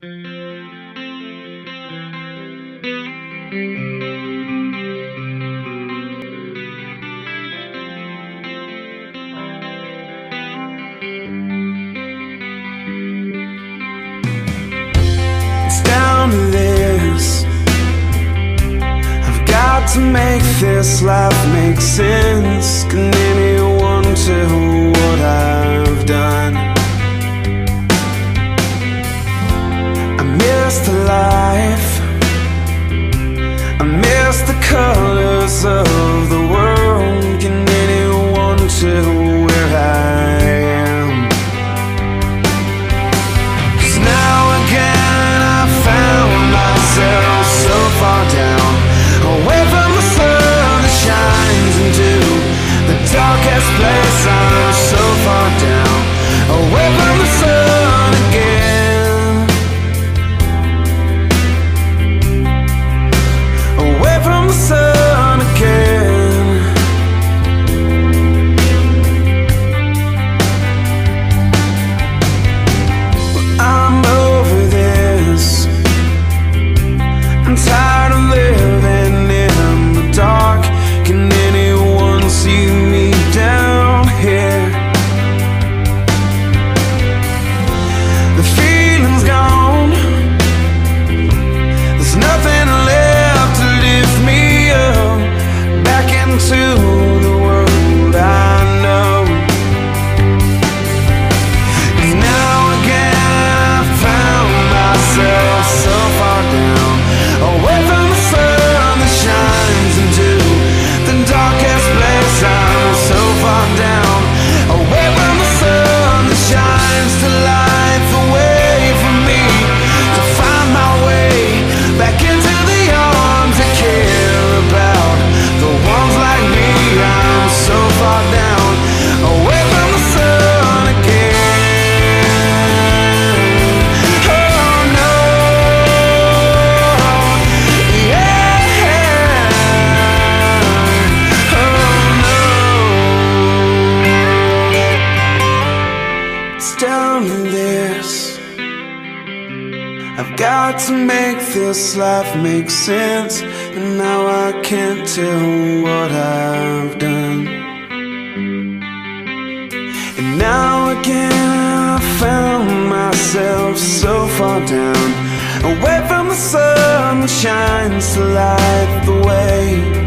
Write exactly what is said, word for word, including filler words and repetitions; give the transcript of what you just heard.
It's down to this. I've got to make this life make sense. Can anyone tell what I've done? I miss the life, I miss the colors of the world. Can anyone tell where I am? 'Cause now again I found myself so far down, away from the sun that shines into the darkest place. I'm so far down, away from the sun again, away from the sun again. Well, I'm over this. I'm tired of living in the dark. Can anyone see me down here? The feeling's gone, there's nothing left to lift me up back into the world I know. 'Cause now again I found myself so far down, away from the sun that shines into the darkest place. I'm so far down, away from the sun that shines to light the way for me to find my way back into the arms that care about the ones like me. I'm so far down, away from the sun again. Oh no, yeah, oh no. It's down to this. I've got to make this life make sense, and now I can't tell what I've done. And now again I found myself so far down, away from the sun that shines to light the way.